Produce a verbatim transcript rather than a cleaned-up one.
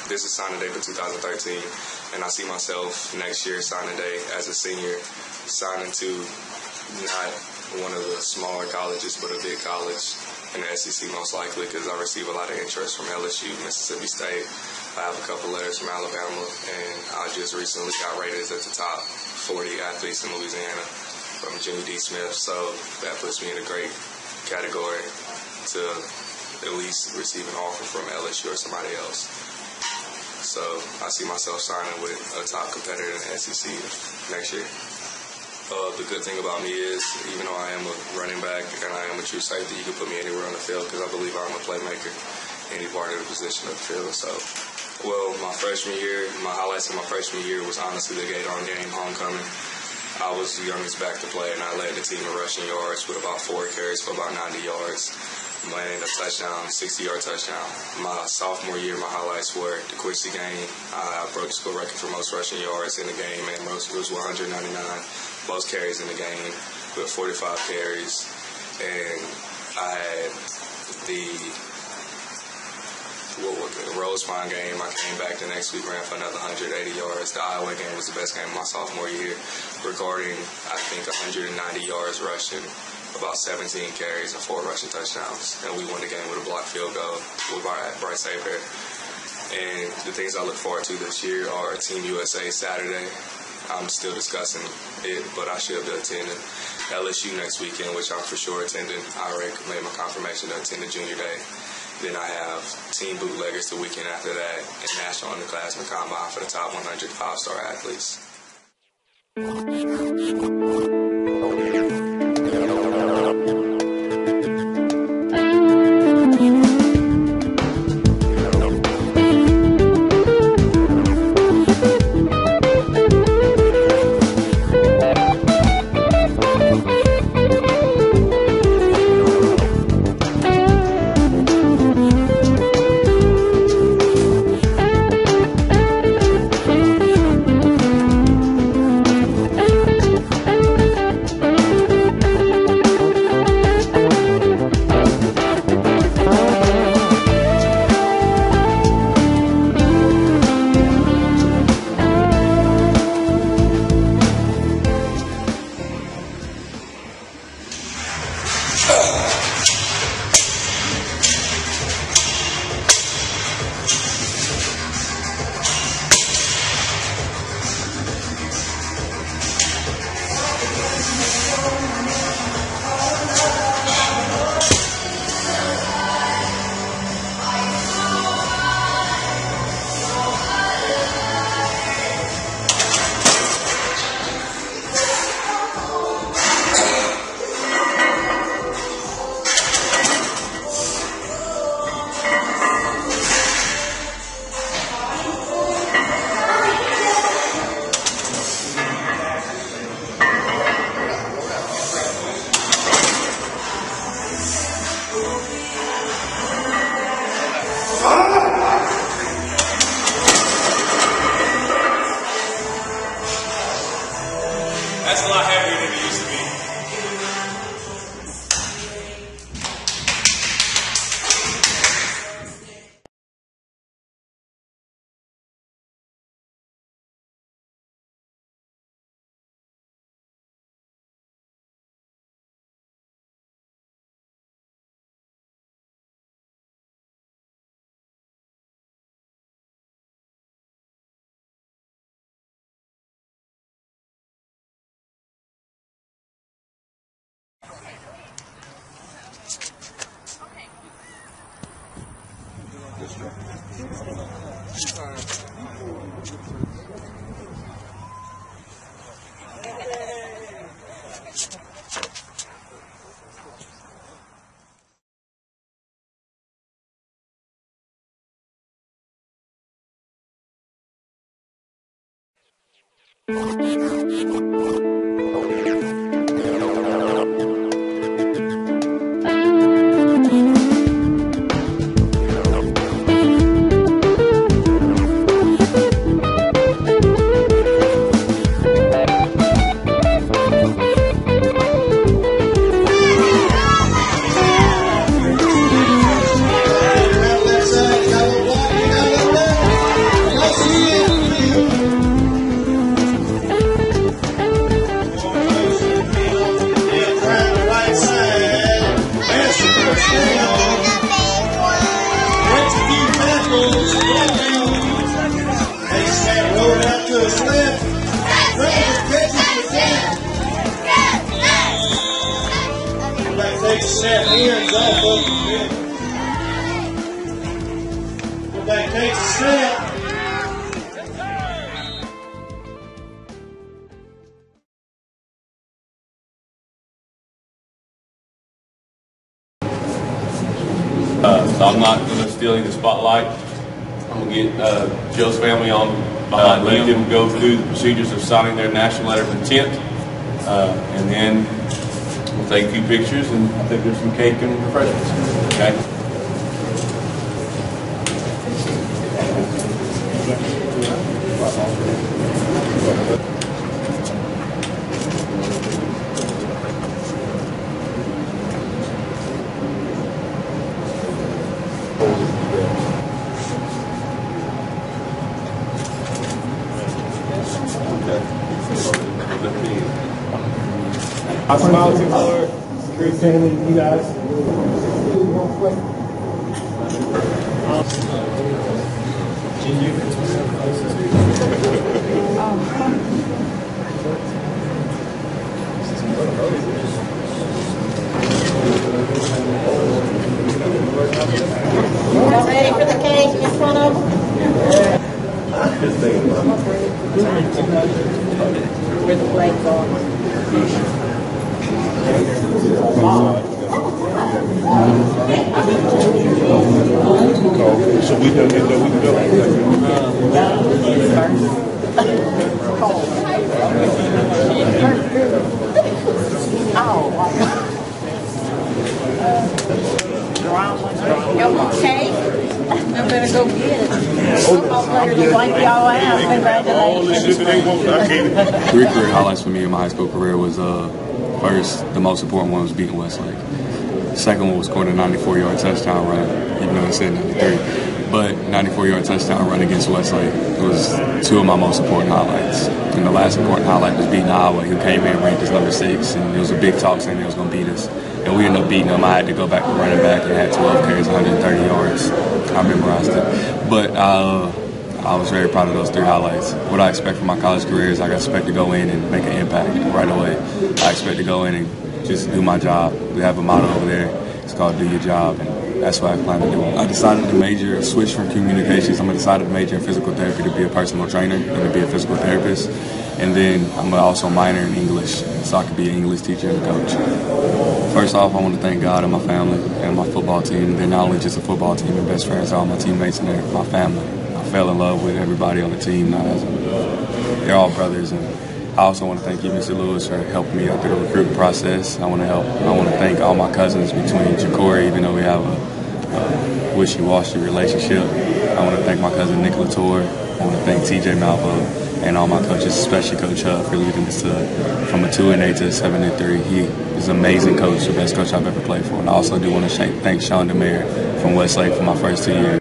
this is signing day for two thousand thirteen, and I see myself next year signing day as a senior, signing to not one of the smaller colleges, but a big college in the S E C most likely, because I receive a lot of interest from L S U, Mississippi State. I have a couple letters from Alabama, and I just recently got rated as the top forty athletes in Louisiana from Jimmy D. Smith, so that puts me in a great category to at least receive an offer from L S U or somebody else. So I see myself signing with a top competitor in the S E C next year. Uh, the good thing about me is, even though I am a running back and I am a true safety, you can put me anywhere on the field because I believe I'm a playmaker, any part of the position of the field. So, well, my freshman year, my highlights of my freshman year was honestly the Gator game, homecoming. I was the youngest back to play, and I led the team in rushing yards with about four carries for about ninety yards. Landing a touchdown, sixty-yard touchdown. My sophomore year, my highlights were the Quincy game. I broke the school record for most rushing yards in the game, and most it was one hundred ninety-nine. Most carries in the game with forty-five carries. And I had the what was it, Rosepine game. I came back the next week, ran for another one hundred eighty yards. The Iowa game was the best game of my sophomore year, recording, I think, one hundred ninety yards rushing, about seventeen carries and four rushing touchdowns. And we won the game with a blocked field goal with Bryce Saber. And the things I look forward to this year are Team U S A Saturday. I'm still discussing it, but I should be attending L S U next weekend, which I'm for sure attending. I already made my confirmation to attend the junior day. Then I have Team Bootleggers the weekend after that, and National Underclassmen Combine for the top one hundred five-star athletes. That's a lot heavier than it used to be. stealing the spotlight. I'm going to get uh, Joe's family on behind uh, let them go through the procedures of signing their national letter of intent. Uh, and then we'll take a few pictures, and I think there's some cake and refreshments. Okay? Hospitality Lord, great family, you guys. Y'all ready for the cake in front of them? Where the plates are. So we done it, we can Y'all want cake? I'm gonna go get it. Thank y'all out. Congratulations. Three career highlights for me in my high school career was uh, first, the most important one was beating Westlake. The second one was scoring a ninety-four yard touchdown run, even though it said ninety-three. But ninety-four yard touchdown run against Westlake was two of my most important highlights. And the last important highlight was beating Iowa, who came in ranked as number six, and it was a big talk saying they was going to beat us. And we ended up beating them. I had to go back to running back and had twelve carries, one hundred thirty yards. I memorized it. But uh, I was very proud of those three highlights. What I expect from my college career is I expect to go in and make an impact right away. I expect to go in and just do my job. We have a motto over there. It's called Do Your Job. And that's what I plan to do. I decided to major, switch from communications. I'm going to decide to major in physical therapy to be a personal trainer and to be a physical therapist. And then I'm going to also minor in English so I could be an English teacher and a coach. First off, I want to thank God and my family and my football team. They're not only just a football team and best friends, all my teammates and they're my family. I fell in love with everybody on the team. Not as a, they're all brothers. And I also want to thank you, Mister Lewis, for helping me out through the recruiting process. I want to help. I want to thank all my cousins between Ja'Cory, even though we have a, a wishy-washy relationship. I want to thank my cousin Nick Latour. I want to thank T J Malvo and all my coaches, especially Coach Huff, for leading us to from a two and eight to a seven and three. He is an amazing coach, the best coach I've ever played for. And I also do want to thank Sean DeMere from Westlake for my first two years.